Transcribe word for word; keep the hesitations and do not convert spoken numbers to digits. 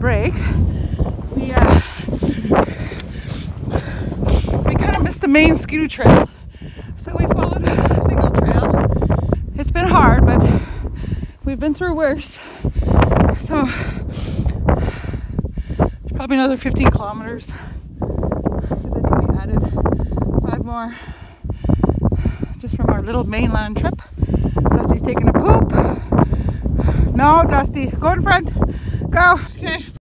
break. We uh, we kind of missed the main Skidoo trail, so we followed a single trail. It's been hard, but we've been through worse. So probably another fifteen kilometers, because I think we added five more just from our little mainland trip. Dusty's taking a poop. No, Dusty, go in front. Go. Okay.